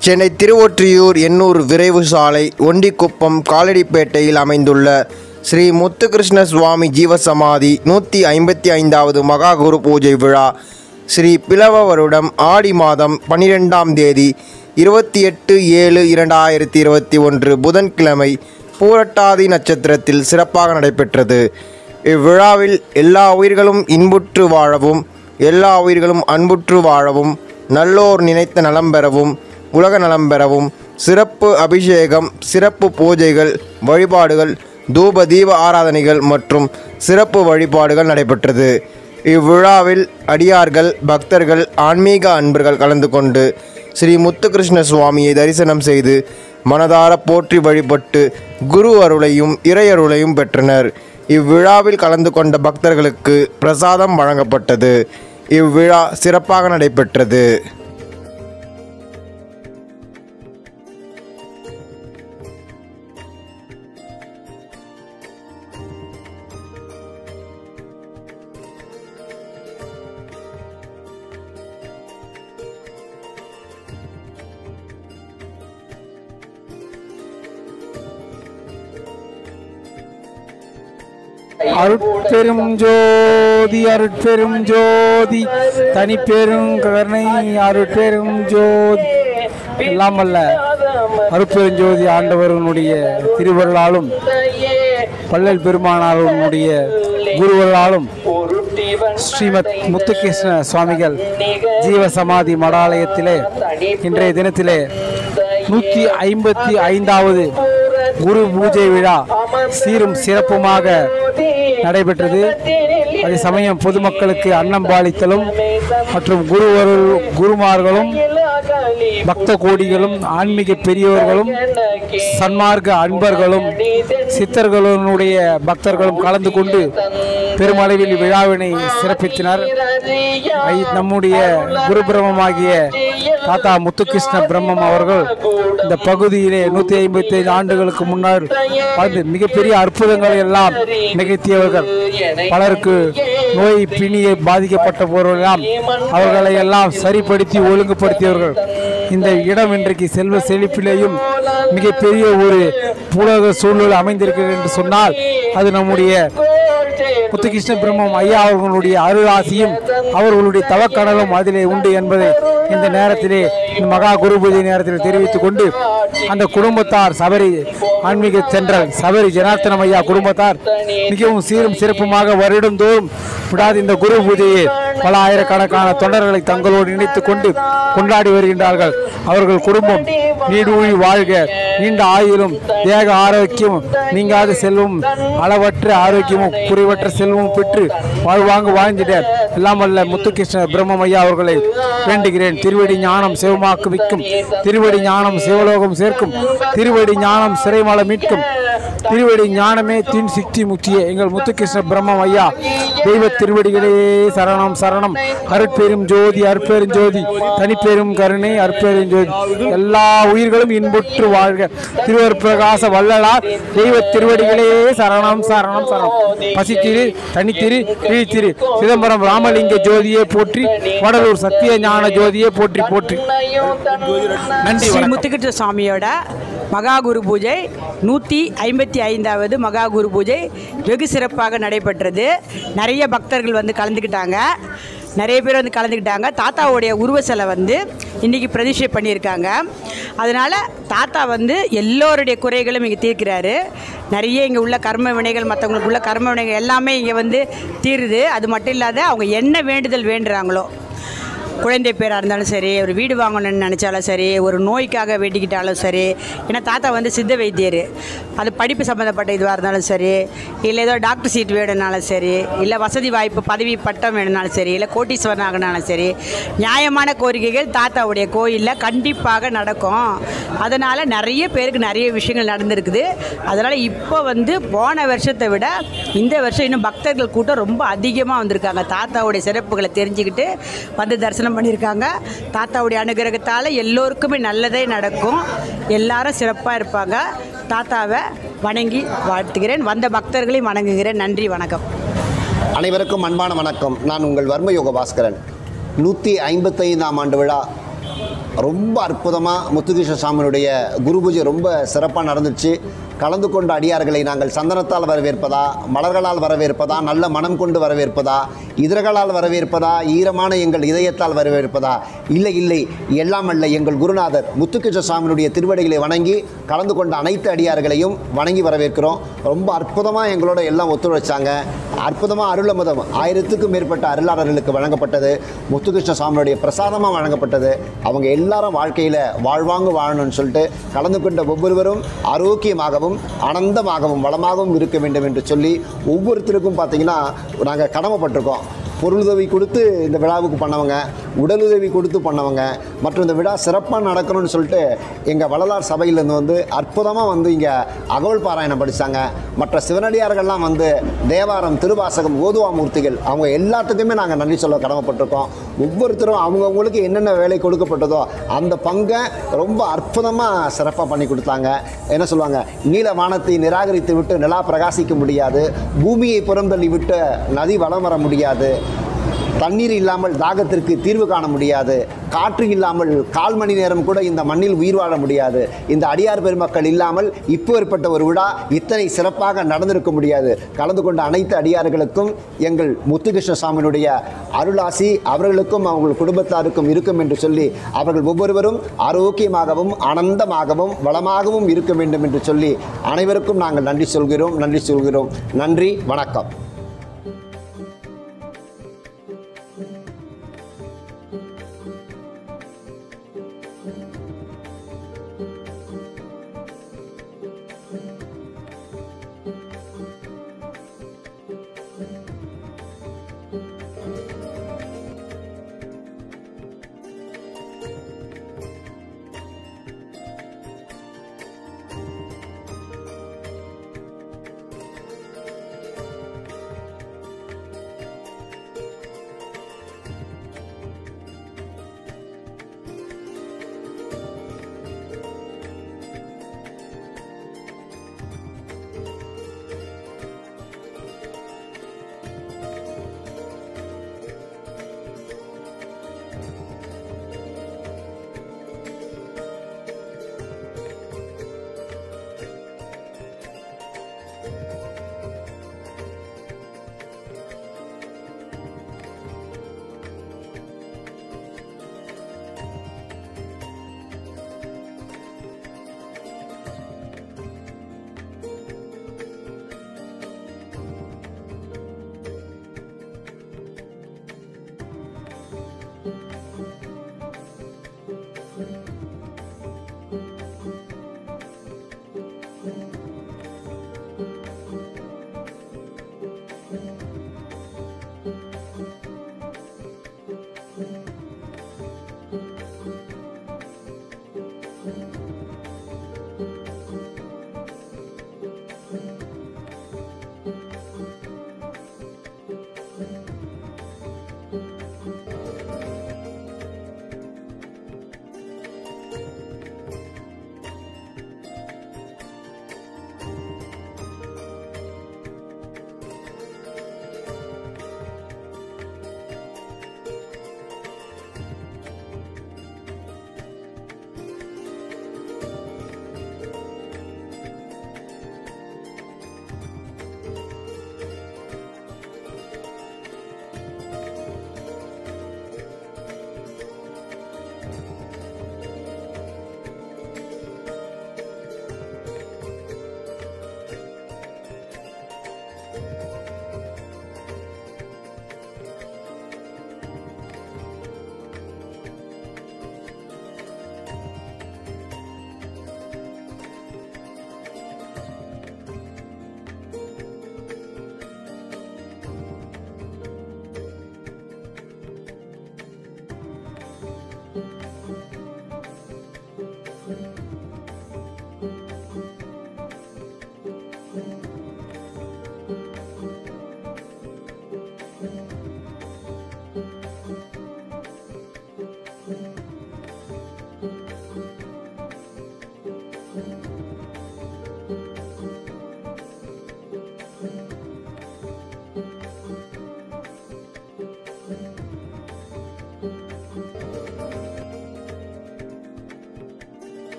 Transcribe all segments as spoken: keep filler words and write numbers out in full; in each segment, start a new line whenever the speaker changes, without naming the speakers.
சென்னை திருவொற்றியூர் எண்ணூர் விரைவு சாலை ஒண்டிக்குப்பம் காலடிப்பேட்டையில் அமைந்துள்ள ஸ்ரீ முத்துகிருஷ்ண சுவாமி ஜீவசமாதி நூற்றி ஐம்பத்தி ஐந்தாவது மகா குரு பூஜை விழா ஸ்ரீ பிலவ வருடம் ஆடி மாதம் பன்னிரெண்டாம் தேதி இருபத்தி எட்டு ஏழு இரண்டாயிரத்தி இருபத்தி ஒன்று புதன்கிழமை பூரட்டாதி நட்சத்திரத்தில் சிறப்பாக நடைபெற்றது. இவ்விழாவில் எல்லா உயிர்களும் இன்புற்று வாழவும், எல்லா உயிர்களும் அன்புற்று வாழவும், நல்லோர் நினைத்த நலம் பெறவும், உலக நலம் பெறவும் சிறப்பு அபிஷேகம், சிறப்பு பூஜைகள், வழிபாடுகள், தூப தீப ஆராதனைகள் மற்றும் சிறப்பு வழிபாடுகள் நடைபெற்றது. இவ்விழாவில் அடியார்கள், பக்தர்கள், ஆன்மீக அன்பர்கள் கலந்து கொண்டு ஸ்ரீ முத்துகிருஷ்ண சுவாமியை தரிசனம் செய்து மனதார போற்றி வழிபட்டு குரு அருளையும் இறையருளையும் பெற்றனர். இவ்விழாவில் கலந்து கொண்ட பக்தர்களுக்கு பிரசாதம் வழங்கப்பட்டது. இவ்விழா சிறப்பாக நடைபெற்றது.
அருட்பெரும் ஜோதி அருட்பெரும் ஜோதி தனிப்பெரும் கருணை அருட்பெரும் ஜோதி எல்லாம் அல்ல அருட்பெரும் ஜோதி ஆண்டவர்களுடைய திருவருளாலும் பள்ளல் பெருமானாருடைய குருவருளாலும் ஸ்ரீமத் முத்துகிருஷ்ண சுவாமிகள் ஜீவசமாதி மடாலயத்திலே இன்றைய தினத்திலே நூற்றி ஐம்பத்தி ஐந்தாவது குரு பூஜை விழா சீரும் சிறப்புமாக நடைபெற்றது. அதே சமயம் பொதுமக்களுக்கு அன்னம் பாலித்தலும் மற்றும் குருவருள் குருமார்களும் பக்த கோடிகளும் ஆன்மீக பெரியவர்களும் சன்மார்க்க அன்பர்களும் சித்தர்களுடைய பக்தர்களும் கலந்து கொண்டு பெருமளவில் விழாவினை சிறப்பித்தனர். நம்முடைய குரு பிரம்மமாகிய தாத்தா முத்துகிருஷ்ண பிரம்மம் அவர்கள் இந்த பகுதியிலே நூற்றி ஐம்பத்தி ஐந்து ஆண்டுகளுக்கு முன்னால் வாழ்ந்து மிகப்பெரிய அற்புதங்களை எல்லாம் நிகழ்த்தியவர்கள். பலருக்கு நோய் பிணியை பாதிக்கப்பட்ட போவரெல்லாம் அவர்களை எல்லாம் சரிப்படுத்தி ஒழுங்குபடுத்தியவர்கள். இந்த இடம் இன்றைக்கு செல்வ செழிப்பிலேயும் மிகப்பெரிய ஒரு புலக சூழல் அமைந்திருக்கிறது என்று சொன்னால் அது நம்முடைய முத்துகிருஷ்ண பிரம்மம் ஐயா அவர்களுடைய அருளாசியும் அவர்களுடைய தவக்கடலும் அதிலே உண்டு என்பதை இந்த நேரத்திலே மகா குரு பூஜை நேரத்தில் தெரிவித்துக் கொண்டு அந்த குடும்பத்தார் சபரி ஆன்மீக சென்றல் சபரி ஜனார்த்தனம் ஐயா குடும்பத்தார் மிகவும் சீரும் சிறப்புமாக வருடந்தோறும் விடாது இந்த குரு பூஜையை பல ஆயிரக்கணக்கான தொண்டர்களை தங்களோடு இணைத்துக் கொண்டு கொண்டாடி வருகின்றார்கள். அவர்கள் குடும்பம் நீடூழி வாழ்க, நீண்ட ஆயுளும் தேக ஆரோக்கியமும் நீங்காத செல்வம் அளவற்ற ஆரோக்கியமும் குறைவற்ற செல்வமும் பெற்று வாழ்வாங்க வாழ்ந்திட எல்லாம் வல்ல முத்துகிருஷ்ண பிரம்மம் ஐயா அவர்களை வேண்டுகிறேன். திருவடி ஞானம் சிவமாக்கு விக்கும், திருவடி ஞானம் சிவலோகம் சேர்க்கும், திருவடி ஞானம் சிறைமலை மீட்கும், திருவடி ஞானமே தீன் சிக்தி முக்திய எங்கள் முத்துகிருஷ்ண பிரம்மம் ஐயா தெய்வ திருவடிகளே சரணம் சரணம். அருட்பெரும் ஜோதி அருட்பெரும் ஜோதி தனிப்பெரும் கருணை அருட்பெரும் ஜோதி எல்லா உயிர்களும் இன்புற்று வாழ்க. திருவருட்பிரகாச வள்ளலார் தெய்வ திருவடிகளே சரணம் சரணம் சரணம். பசித்திரு தனித்திரு கிழித்திரு சிதம்பரம் ராமலிங்க ஜோதியே போற்றி, வடலூர் சத்திய ஞான ஜோதியே போற்றி போற்றி. நன்றி.
ஸ்ரீ முத்துகிருஷ்ண சுவாமியோட மகா குரு பூஜை நூற்றி ஐம்பத்தி ஐந்தாவது மகா குரு பூஜை வெகு சிறப்பாக நடைபெற்றது. நிறைய பக்தர்கள் வந்து கலந்துக்கிட்டாங்க, நிறைய பேர் வந்து கலந்துக்கிட்டாங்க. தாத்தாவுடைய உருவ சிலை வந்து இன்றைக்கி பிரதிஷ்டை பண்ணியிருக்காங்க. அதனால் தாத்தா வந்து எல்லோருடைய குறைகளும் இங்கே தீர்க்கிறாரு. நிறைய இங்கே உள்ள கர்ம வினைகள், மற்றவங்களுக்கு உள்ள கர்ம வினைகள் எல்லாமே இங்கே வந்து தீருது. அது மட்டும் இல்லாத அவங்க என்ன வேண்டுதல் வேண்டுறாங்களோ, குழந்தை பேராக இருந்தாலும் சரி, ஒரு வீடு வாங்கணும்னு நினச்சாலும் சரி, ஒரு நோய்க்காக வேண்டிக்கிட்டாலும் சரி, ஏன்னா தாத்தா வந்து சித்த வைத்தியர், அது படிப்பு சம்மந்தப்பட்ட இதுவாக இருந்தாலும் சரி, இல்லை ஏதோ டாக்டர் சீட் வேணும்னாலும் சரி, இல்லை வசதி வாய்ப்பு பதவி பட்டம் வேணும்னாலும் சரி, இல்லை கோட்டீஸ்வரன் ஆகினாலும் சரி, நியாயமான கோரிக்கைகள் தாத்தாவுடைய கோயிலில் கண்டிப்பாக நடக்கும். அதனால் நிறைய பேருக்கு நிறைய விஷயங்கள் நடந்திருக்குது. அதனால் இப்போ வந்து போன வருஷத்தை விட இந்த வருஷம் இன்னும் பக்தர்கள் கூட்டம் ரொம்ப அதிகமாக வந்திருக்காங்க. தாத்தாவுடைய சிறப்புகளை தெரிஞ்சுக்கிட்டு வந்து தரிசனம் பண்ணியிருக்காங்க. தாத்தாவுடைய அனுகிரகத்தால் எல்லோருக்குமே நல்லதே நடக்கும், எல்லாரும் சிறப்பாக இருப்பாங்க. தாத்தாவை வணங்கி வாழ்த்துகிறேன், வந்த பக்தர்களையும் வணங்குகிறேன். நன்றி, வணக்கம்.
அனைவருக்கும் அன்பான வணக்கம். நான் உங்கள் வர்ம யோக பாஸ்கரன். நூற்றி ஐம்பத்தைந்தாம் ஆண்டு விழா ரொம்ப அற்புதமாக முத்துகிருஷ்ண சாமியுடைய குரு பூஜை ரொம்ப சிறப்பாக நடந்துச்சு. கலந்து கொண்ட அடியார்களை நாங்கள் சந்தனத்தால் வரவேற்பதா, மலர்களால் வரவேற்பதா, நல்ல மனம் கொண்டு வரவேற்பதா, இதழ்களால் வரவேற்பதா, ஈரமான எங்கள் இதயத்தால் வரவேற்பதா? இல்லை இல்லை, எல்லாம் அல்ல. எங்கள் குருநாதர் முத்துகிருஷ்ண சாமியுடைய திருவடிகளை வணங்கி கலந்து கொண்ட அனைத்து அடியார்களையும் வணங்கி வரவேற்கிறோம். ரொம்ப அற்புதமாக எங்களோட எல்லாம் ஒத்துழைச்சாங்க. அற்புதமாக அருளமுதம் ஆயிரத்துக்கும் மேற்பட்ட அருளாளர்களுக்கு வழங்கப்பட்டது. முத்துகிருஷ்ண சாமியுடைய பிரசாதமாக வழங்கப்பட்டது. அவங்க எல்லாரும் வாழ்க்கையில் வாழ்வாங்க வாழணும்னு சொல்லிட்டு கலந்து கொண்ட ஒவ்வொருவரும் ஆரோக்கியமாகவும் ஆனந்தமாகவும் வளமாகவும் இருக்க வேண்டும் என்று சொல்லி ஒவ்வொருத்தருக்கும் பார்த்திங்கன்னா நாங்கள் கடமைப்பட்டிருக்கோம். பொருளுதவி கொடுத்து இந்த விழாவுக்கு பண்ணவங்க, உடலுதவி கொடுத்து பண்ணவங்க, மற்றும் இந்த விழா சிறப்பாக நடக்கணும்னு சொல்லிட்டு எங்கள் வள்ளலார் சபையிலேருந்து வந்து அற்புதமாக வந்து இங்கே அகவல் பாராயணம் படித்தாங்க. மற்ற சிவனடியார்கள்லாம் வந்து தேவாரம், திருவாசகம், ஓதுவாமூர்த்திகள், அவங்க எல்லாத்துக்குமே நாங்கள் நன்றி சொல்ல கடமைப்பட்டிருக்கோம். ஒவ்வொருத்தரும் அவங்கவுங்களுக்கு என்னென்ன வேலை கொடுக்கப்பட்டதோ அந்த பங்கை ரொம்ப அற்புதமாக சிறப்பாக பண்ணி கொடுத்தாங்க. என்ன சொல்லுவாங்க, நீல வானத்தை நிராகரித்து விட்டு நிலா பிரகாசிக்க முடியாது, பூமியை புறந்தள்ளி விட்டு நதி வலம் வர முடியாது, தண்ணீர் இல்லாமல் தாகத்திற்கு தீர்வு காண முடியாது, காற்று இல்லாமல் கால் மணி நேரம் கூட இந்த மண்ணில் உயிர் வாழ முடியாது, இந்த அடியார் பெருமக்கள் இல்லாமல் இப்போ ஏற்பட்ட ஒரு விழா இத்தனை சிறப்பாக நடந்திருக்க முடியாது. கலந்து கொண்ட அனைத்து அடியார்களுக்கும் எங்கள் முத்துகிருஷ்ண சாமியினுடைய அருளாசி அவர்களுக்கும் அவர்கள் குடும்பத்தாருக்கும் இருக்கும் என்று சொல்லி அவர்கள் ஒவ்வொருவரும் ஆரோக்கியமாகவும் ஆனந்தமாகவும் வளமாகவும் இருக்க வேண்டும் என்று சொல்லி அனைவருக்கும் நாங்கள் நன்றி சொல்கிறோம் நன்றி சொல்கிறோம் நன்றி, வணக்கம்.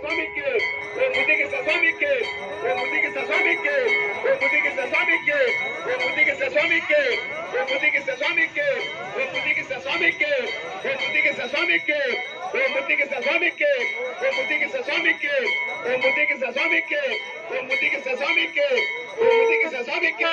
சாமிக்கு ஓம் முத்துகிருஷ்ண சாமிக்கு ஓம் முத்துகிருஷ்ண சாமிக்கு ஓம் முத்துகிருஷ்ண சாமிக்கு ஓம் முத்துகிருஷ்ண சாமிக்கு ஓம் முத்துகிருஷ்ண சாமிக்கு ஓம் முத்துகிருஷ்ண சாமிக்கு ஓம் முத்துகிருஷ்ண சாமிக்கு ஓம் முத்துகிருஷ்ண சாமிக்கு ஓம் முத்துகிருஷ்ண சாமிக்கு ஓம் முத்துகிருஷ்ண சாமிக்கு ஓம் முத்துகிருஷ்ண சாமிக்கு ஓம் முத்துகிருஷ்ண சாமிக்கு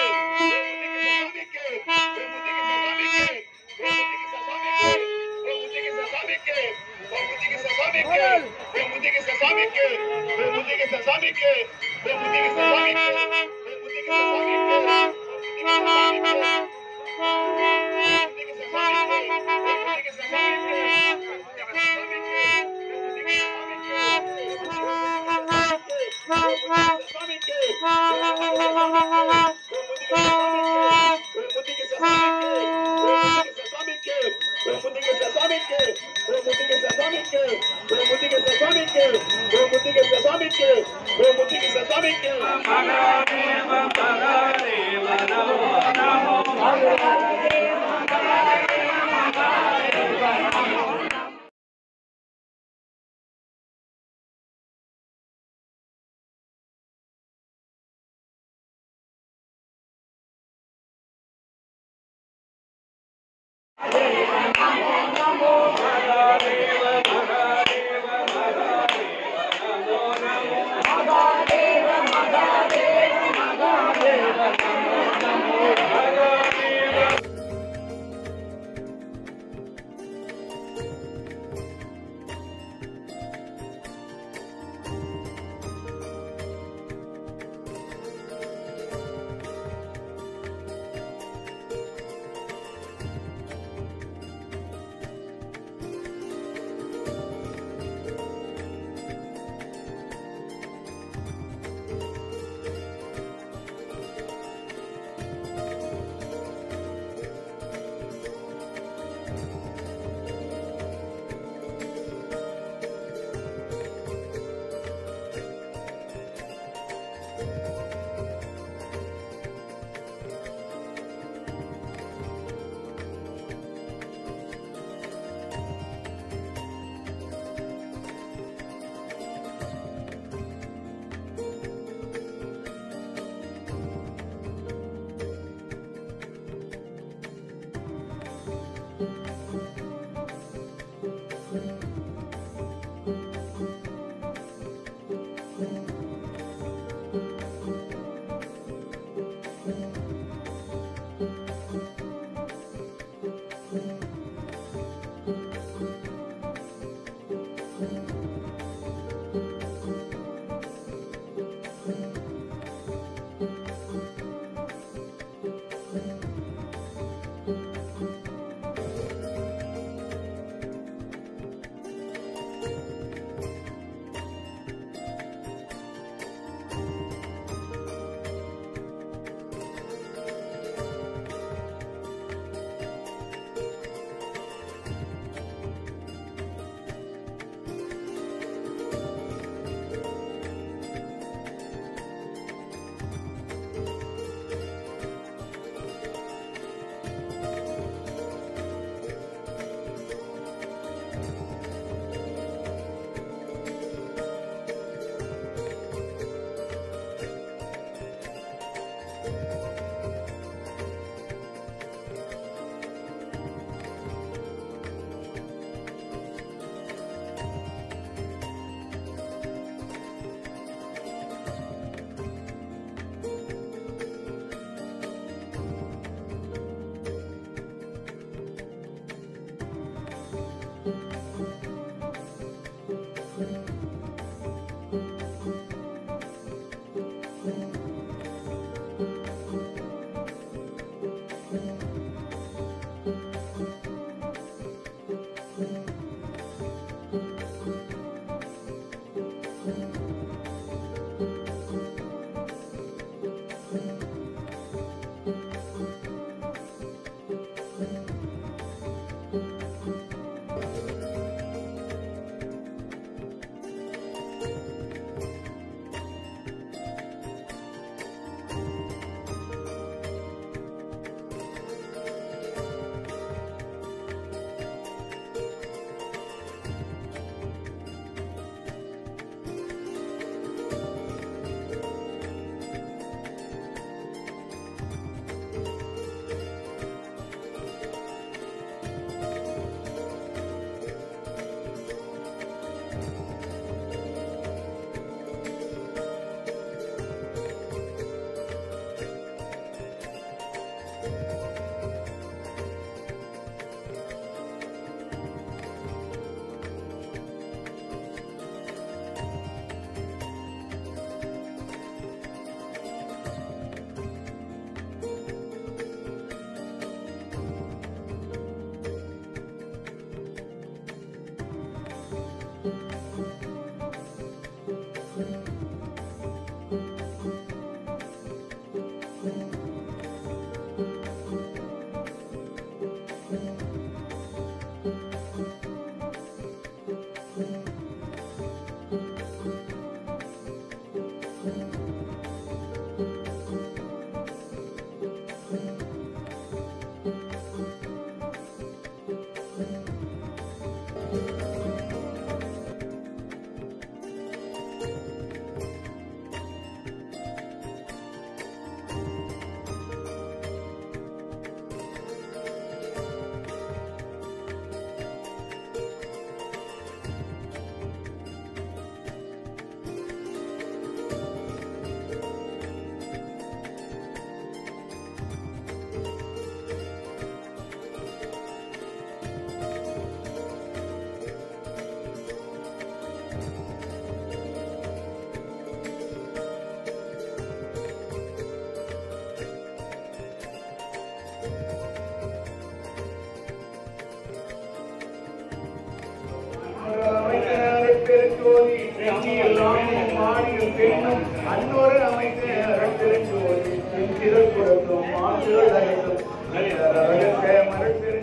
எல்லாம் மாடியும் பெண்ணும் அன்னோரு அமைத்து அறத்திருக்கும் சிறப்பு மாற்றுகள் அனைத்தும் மறுத்திரு